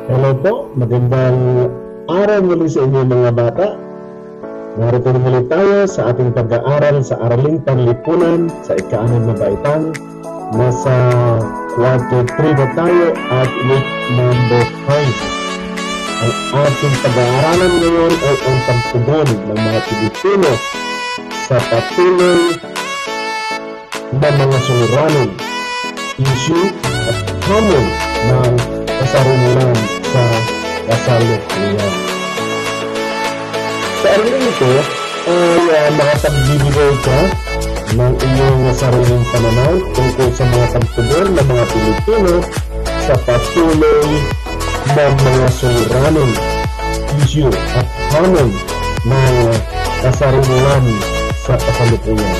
Hello po, magandang araw muli sa inyo mga bata. Narito rin ulit tayo sa ating pag-aaral sa Araling Panlipunan sa ika-6 na baitang. Nasa quarter 3 na tayo at week number 5. Ang ating pag-aaralan ngayon ay ang pagtugon ng mga Pilipino sa patuloy na mga suliranin, issue at hamon ng kasarungan sa kasalukuyan. Sa araling ito ay makapagbibigay ka ng iyong sariling pananaw tungkol sa mga pagtugon ng mga Pilipino sa patuloy na mga suliranin, issue at hamon ng kasarungan sa kasalukuyan.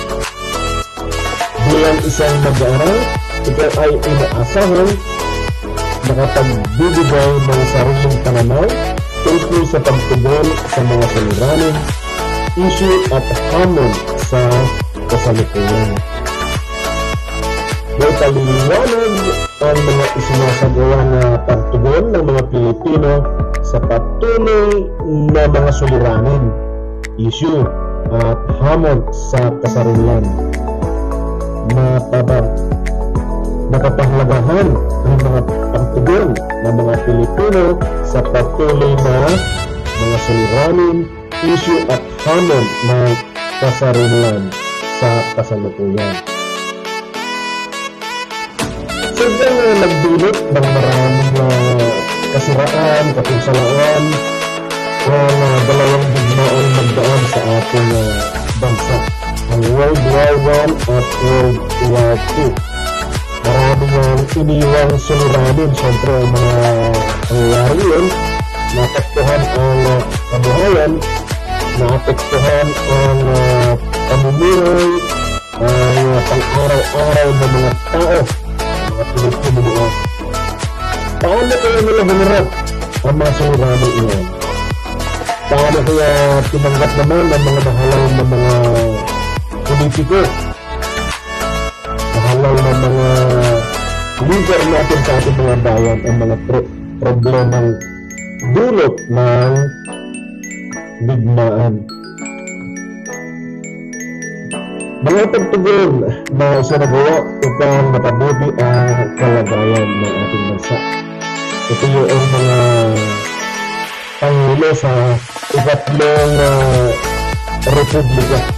Bilang isang mag-aaral, ito ay inaasahan nakapagbibigay ng sariling pananaw tungkol sa pagtugon sa mga suliranin, issue at hamon sa kasalukuyan. May paliwanag ang mga isinasagawa na pagtugon ng mga Pilipino sa patuloy na mga suliranin, issue at hamon sa kasalukuyan. Napapahalagahan ang mga pagtugon ng mga Pilipino sa patuloy na mga suliranin, issue at hamon ng kasalukuyan sa kasalukuyan. Sadyang nagdulot ng maraming kasiraan, kapunsalaan ang dalawang digmaan magdaan sa ating bansa, ang World War I at World War II. Maraming iniwang suliranin, siyempre ang mga pangyayari yun, naapektuhan ang kabuhayan, naapektuhan ang pamumuhay, ang pang-araw-araw ng mga tao, mga Pilipino noon. Paano kaya nila humarap ang mga suliranin iyon? Paano kaya tinanggap naman ang mga mahalaw ng mga politiko, mahalaw ng mga leader natin sa ating mga bayan ang mga problemang dulot ng digmaan? Mga pagtugon na isinagawa upang mapabuti ang kalagayan ng ating bansa. Ito yung mga pangulo sa ikatlong republika.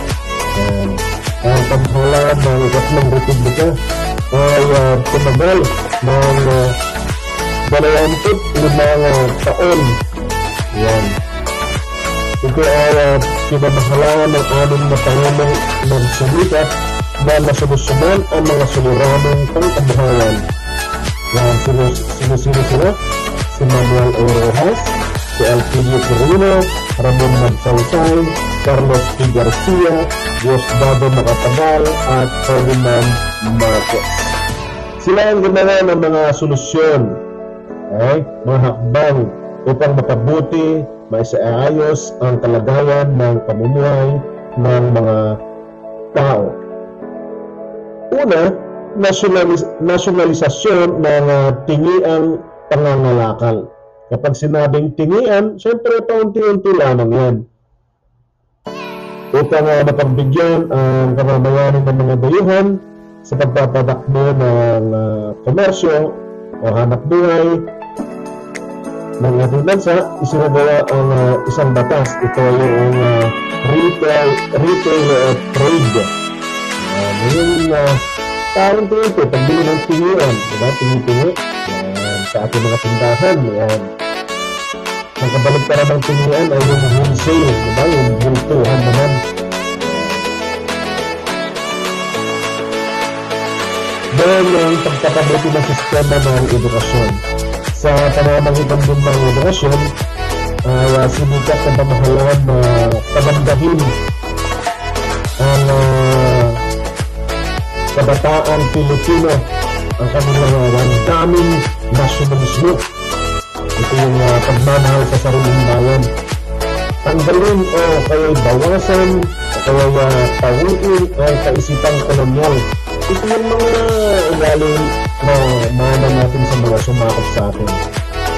Ang pamhalaan ng ikatlong republika ay tumagal ng 25 taon. Yan. Ito ay pinamahalaan ng 6 na Pangulong nagsulikat na nasolusyonan ang mga suliraning pangkabuhayan. Yan, sino sila? Si Manuel A. Rojas, si Elpidio Quirino, Ramon Magsaysay, Carlos P. Garcia, Diosdado Macapagal at Ferdinand Marcos. Sila ang gumawa ng mga solusyon, mga hakbang upang mapabuti, maisaayos ang kalagayan ng pamumuhay ng mga tao. Una, nasyonalisasyon ng tingiang pangangalakal. Kapag sinabing tingian, siyempre paunti-unti lamang yan. Upang mapagbigyan ang kamamayanan ng mga dayuhan sa pagpapadakbo ng komersyo o hanap buhay ng ating bansa, isinagawa ang isang batas. Ito yung retail trade. Ngayon, parang ito, pagbili ng tingian, diba? Tingi-tingi sa ating mga tindahan. Ang kabaligtaran ng tingian ay yung wholesale, diba? Yung bultuhan naman. Dahil ang pagpapabuti ng sistema ng edukasyon. Sa pamamagitan din ng edukasyon, ay sinikat ng pamahalaan na pagandahin ang kabataan Pilipino, ang kanilang daming nasyonalismo. Ito yung pagmamahal sa sariling bayan. Tanggalin o kaya bawasan o kaya pawiin ang kaisipang kolonyal. Ito yung mga ugaling na mana natin sa mga sumakop sa atin.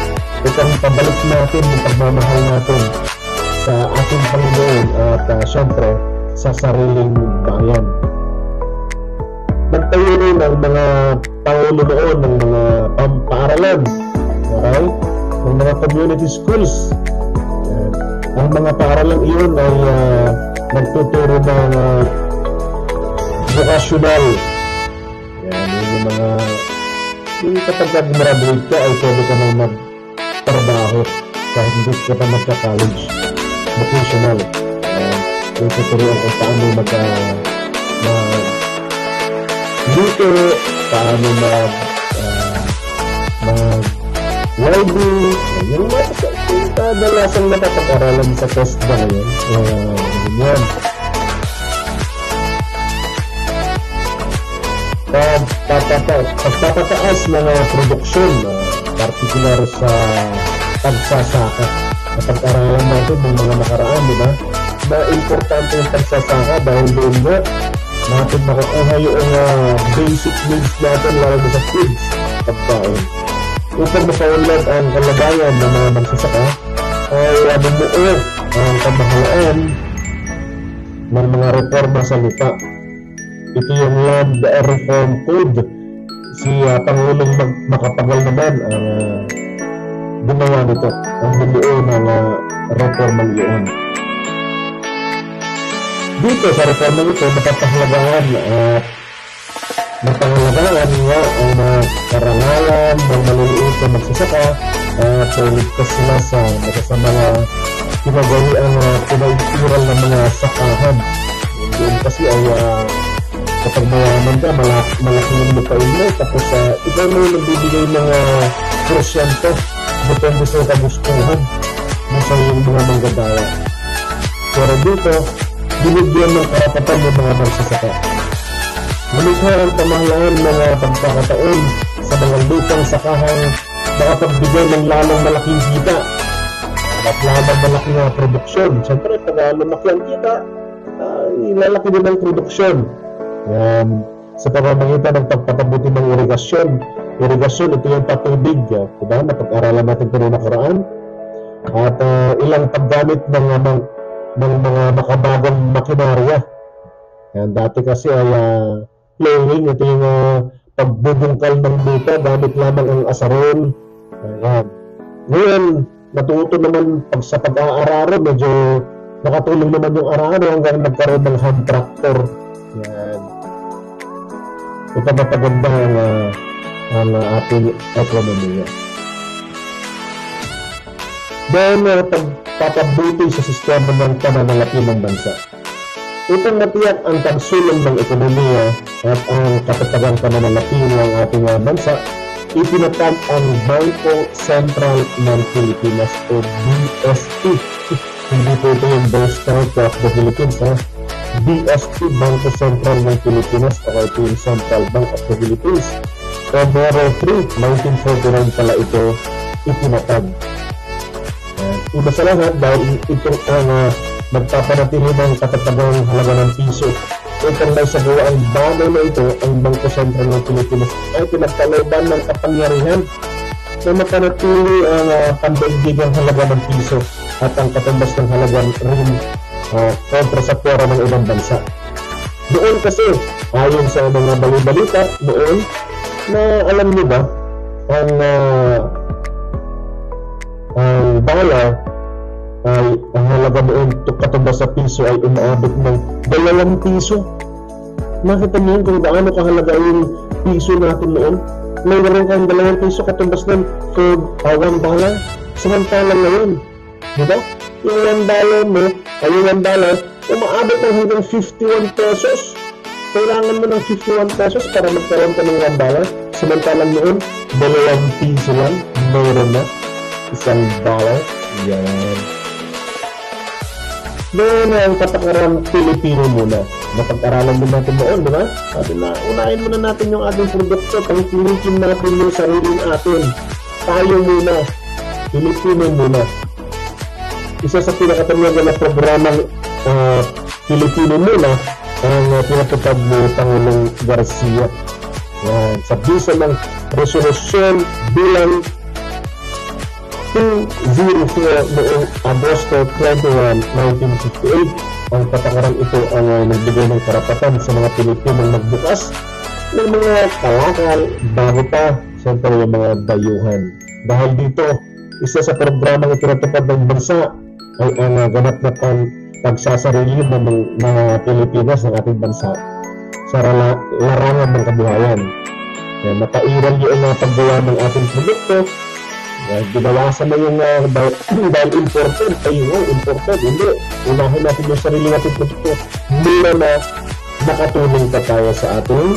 ipabalik natin yung pagmamahal natin sa ating Panginoon at syempre sa sariling bayan. Nagtayo rin ng mga pangulo noon ng mga paaralan, okay? Ng mga community schools. Yan. Ang mga paaralan iyon ay nagtuturo ng vocational. Yan, yung mga kapag graduate ka ay pwede ka nang magtrabaho kahit hindi ka pa magka-college. Vocational. Yung tuturuan kung paano dito, paano welding, yung kadalasang napapag-aralan sa TESDA ngayon. Yan. Pagpapataas ng produksyon, particular sa pagsasaka. Napag-aralan natin ng mga nakaraan, di ba? Na importante yung pagsasaka dahil doon nga natin makukuha yung basic needs natin lalo sa foods, pagkain. Upang mapaunlad ang kalagayan ng mga magsasaka ay bumuo ang kamahalaan ng mga reforma sa lupa. Ito yung Land Reform Code. Si Pangulong Macapagal naman ang gumawa nito, ang bumuo ng reformang iyon. Dito sa reformang ito, napapahalagaan nga ang karangalan ng maliliit na magsasaka at ligtas sila sa mga kinagawi ang pinag-iral ng mga sakahan. Doon kasi ay kapag mayaman ka, malaki yung lupain mo, tapos ikaw mo yung nagbibigay ng porsyento depende sa kagustuhan ng sa iyong mga manggagawa. Pero dito, binigyan ng karapatan ng mga magsasaka. Malikha ang pamahalaan ng pagkakataon sa mga lupang sakahan makapagbigay ng lalong malaking kita at lalong malaking produksyon. Siyempre, pag lumaki ang kita, ilalaki din ang produksyon. Yan. Sa pamamagitan ng pagpapabuti ng irigasyon. Irigasyon, ito yung patubig. Diba? Napag-aralan natin ito na nakaraan. At ilang paggamit ng mga makabagong makinarya. Yan, dati kasi ay plowing, ito yung pagbubungkal ng lupa gamit lamang ang asaron. Yan. Ngayon, natuto naman sa pag-aararo, medyo nakatulong naman yung araro hanggang nagkaroon ng hand tractor. Yan. Ito mapaganda ang ating ekonomiya. Then, pagpapabuti sa sistema ng pananalapi ng bansa. Itong matiyak ang pagsulong ng ekonomiya at ang kapatagang pananalapi ng ating bansa, itinatag ang Bangko Sentral ng Pilipinas o BSP. Hindi po ito yung Bank of the Philippines, ha? BSP, Bangko Sentral ng Pilipinas, o ito yung Central Bank of the Philippines. February 3, 1949 pala ito itinatag. Una sa lahat, dahil ito ang magpapanatili ng katatagang halaga ng piso. Itong may sagawa ang bagay na ito, ang Bangko Sentral ng Pilipinas ay pinagkalooban ng kapangyarihan na mapanatili ang pandaigdigang halaga ng piso at ang katumbas ng halaga rin kontra sa pera ng ibang bansa. Doon kasi, ayon sa mga balibalita noon, na alam niyo ba, ang dollar ay ang halaga doon katumbas sa piso ay umaabot ng 2 piso. Nakita niyo kung gaano kahalaga yung piso natin noon. Mayroon kang 2 piso katumbas ng $1. Samantalang ngayon, diba? Yung $1 mo, ay yung $1, umaabot ng hanggang 51 pesos. Kailangan mo ng 51 pesos para magkaroon ka ng $1. Samantalang noon, 2 piso lang, mayroon na $1. Yan. Noon ang katakarang Pilipino muna. Napag-aralan din natin noon, di ba? Sabi na, unahin muna natin yung ating produkto, pangkilikin natin yung sariling atin. Tayo muna. Pilipino muna. Isa sa pinakatanagan na programang Pilipino muna ang pinatutag ni Pangulong Garcia. Yan. Sa bisa ng resolusyon bilang 204 noong Agosto 21, 1958. Ang patakarang ito ang nagbigay ng karapatan sa mga Pilipinong magbukas ng mga kalakal bago pa siyempre yung mga dayuhan. Dahil dito, isa sa programang itinatupad ng bansa ay ang ganap na pagsasarili ng mga Pilipinas ng ating bansa sa larangan ng kabuhayan. Napairal yung paggawa ng ating produkto. Binawasan na yung dahil imported, imported, hindi. Unahin natin yung sarili natin produkto mula na nakatulong pa tayo sa ating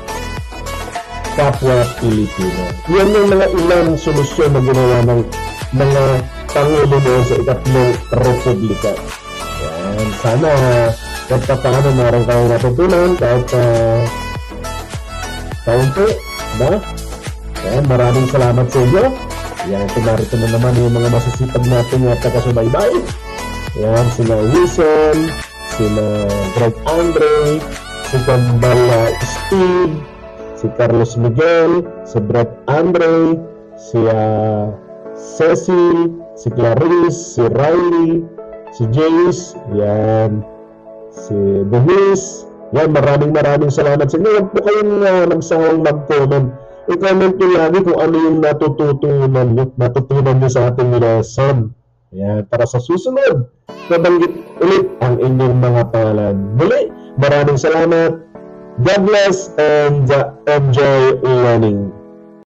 kapwa Pilipino. Yan yung mga ilang solusyon na ginawa ng mga Pangulo noon sa ikatlong Republika. Yan. Sana kahit pa paano meron kayo natutunan kahit kaunti, ba? Yan. Maraming salamat sa inyo. Yan, tumarito na naman yung mga masasipag natin at takasubaybay. Yan, sina Wilson, sina Greg Andre, si Gambala Steve, si Carlos Miguel, si Brett Andre, si Cecil, si Clarice, si Riley, si Jace, yan, si Denise. Yan, maraming salamat sa inyo. Huwag po kayong nagsawang mag-comment. I-comment nyo lagi kung ano yung natutunan nyo sa ating lesson. Yan, para sa susunod, nabanggit ulit ang inyong mga pangalan. Muli, maraming salamat. God bless and enjoy learning.